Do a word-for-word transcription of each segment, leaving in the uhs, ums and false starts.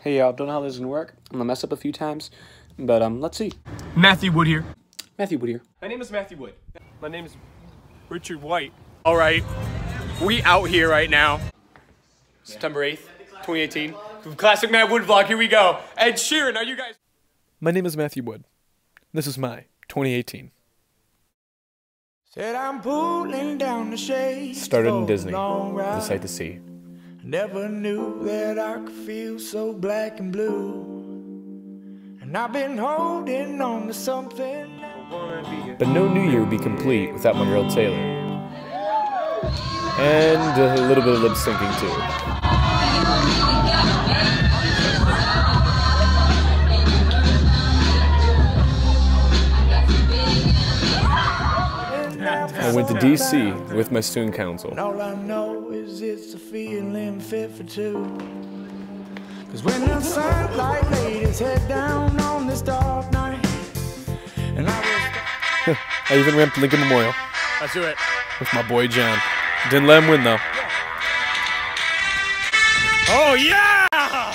Hey y'all, don't know how this is gonna work. I'm gonna mess up a few times, but um, let's see. Matthew Wood here. Matthew Wood here. My name is Matthew Wood. My name is Richard White. All right, we out here right now. September eighth, twenty eighteen. Classic Matt Wood vlog, here we go. Ed Sheeran, are you guys? My name is Matthew Wood. This is my twenty eighteen. Said I'm pulling down the shade. Started in Disney, the sight to see. Never knew that I could feel so black and blue. And I've been holding on to something. But no New Year would be complete without my girl Taylor. And a little bit of lip syncing too. I went to D C with my student council. And all I know is it's a feeling fit for two. Cause when the sunlight laid its head down on this dark night, and I was I even ramped Lincoln Memorial. Let's do it. With my boy John. Didn't let him win though. Oh yeah!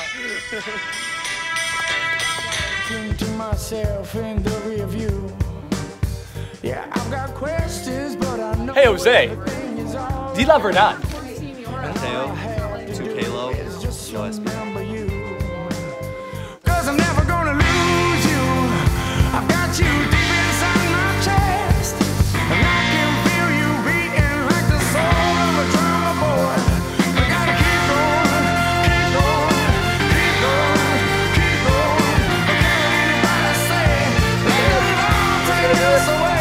Came to myself in the rear view. Yeah, I've got questions, but I know. Hey Jose, do you love or not? Mateo, two Kalo, no S P. Cause I'm never gonna lose you. I've got you deep inside my chest, and I can feel you beating like the soul of a drummer boy. We gotta keep going, keep going, keep going, keep going. But can't anybody say, let the Lord take us away.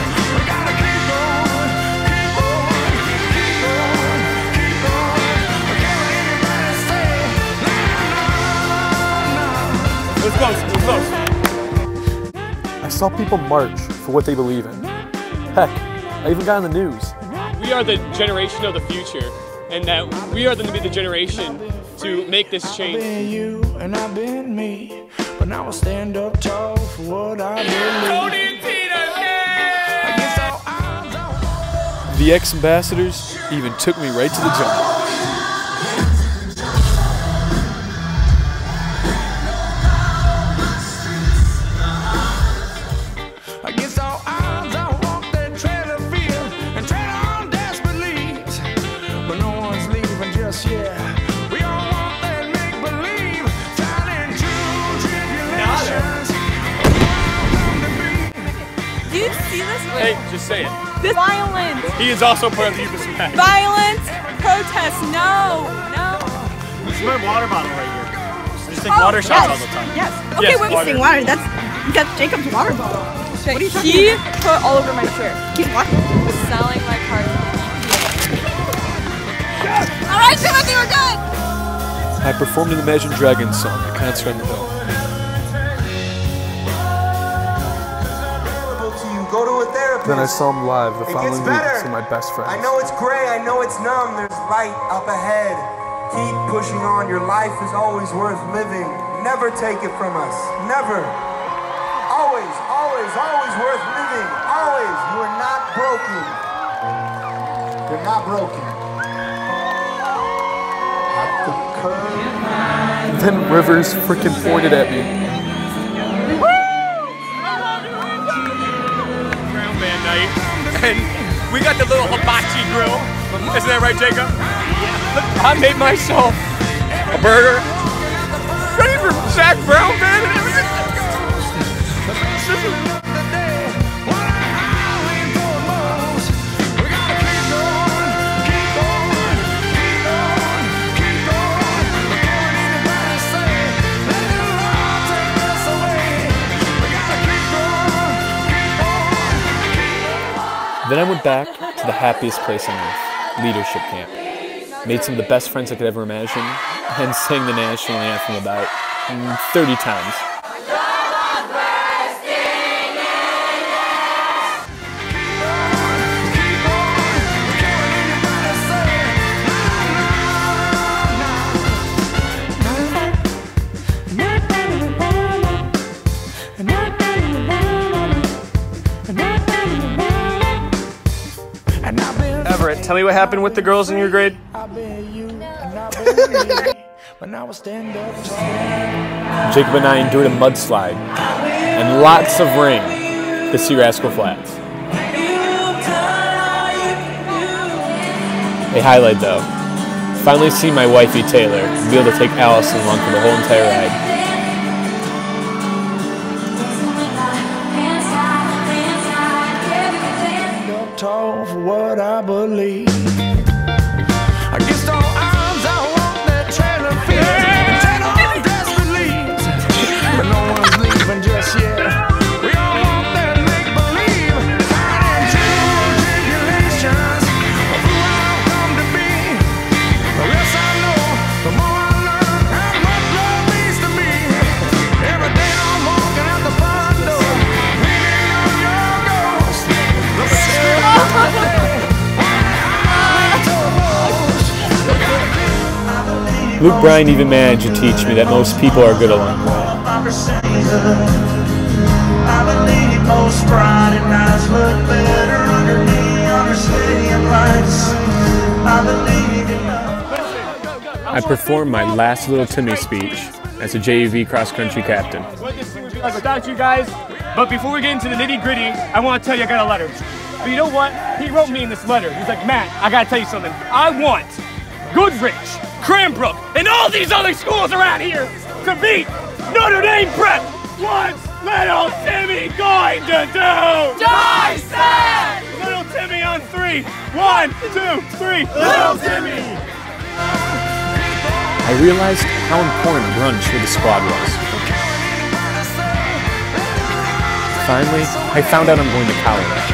Let's go, let's go. I saw people march for what they believe in. Heck, I even got in the news. We are the generation of the future, and that we are going to be the generation to make this change. I've been you and I've been me, but now I stand up tall for what I believe. Tony Tina, yeah! The ex-ambassadors even took me right to the jungle. Do you see this? Hey, just say it. This violence. He is also part of the Youth Smack. Violence, protest, no, no. This is my water bottle right here. I just take Oh, water shots yes, all the time. Yes. Okay, Yes, we're water. wasting water. That's that's Jacob's water bottle. What are you talking he about? Put all over my shirt. Keep what? Selling my card. All right, Timothy, we're good. I performed an Imagine Dragons song at Concert on the Hill. Go to a therapist. Then I saw him live the It following gets week better. to see my best friends. I know it's gray, I know it's numb, there's light up ahead. Keep pushing on, your life is always worth living. Never take it from us, never. Always, always, always worth living, always. You are not broken. You're not broken. At the curve. Then Rivers freaking pointed at me. And we got the little hibachi grill. Isn't that right, Jacob? Yeah. I made myself a burger. Ready for Zach Brown, man, and everything. Then I went back to the happiest place on earth, leadership camp. Made some of the best friends I could ever imagine, and sang the national anthem about thirty times. Everett, tell me what happened with the girls in your grade. I've been you and I've been me, but now I stand up tall. Jacob and I endured a mudslide and lots of rain to see Rascal Flatts. A highlight though, finally see my wifey Taylor and be able to take Allison along for the whole entire ride. Tall for what I believe. Against all odds, I walk that trailer field. Ten on desperate leads, but no one's leaving just yet. We all want that make believe, fighting true tribulations of who I've come to be. The less I know, the more I learn how much love means to me. Every day I'm walking out the front door, leaning on your ghost. Look at you. Luke Bryan even managed to teach me that most people are good along the way. I believe most Friday nights look better under neon or stadium lights. I believe in I performed my last little Timmy speech as a J U V cross-country captain. What this thing would be like without you guys. But before we get into the nitty gritty, I want to tell you I got a letter. But you know what? He wrote me in this letter. He's like, Matt, I gotta tell you something. I want Goodrich, Cranbrook, and all these other schools around here to beat Notre Dame Prep. What's little Timmy going to do? Dissect! Little Timmy on three. One, two, three. Little Timmy! I realized how important brunch for the squad was. Finally, I found out I'm going to college.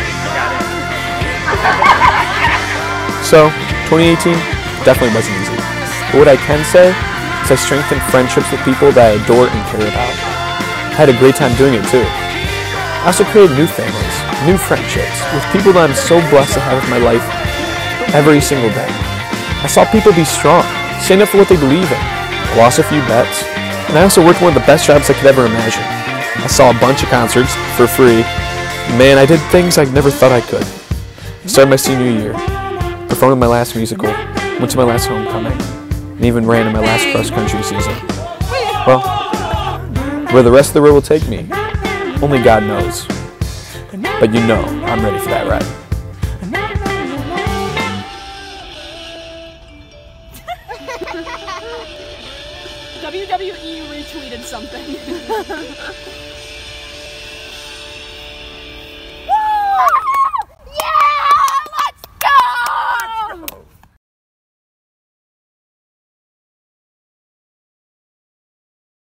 So, twenty eighteen definitely wasn't easy. But what I can say is I strengthened friendships with people that I adore and care about. I had a great time doing it too. I also created new families, new friendships, with people that I'm so blessed to have in my life every single day. I saw people be strong, stand up for what they believe in. I lost a few bets, and I also worked one of the best jobs I could ever imagine. I saw a bunch of concerts for free. Man, I did things I never thought I could. Started my senior year, performed in my last musical, went to my last homecoming, and even ran in my last cross-country season. Well, where the rest of the road will take me, only God knows. But you know I'm ready for that ride. W W E retweeted something.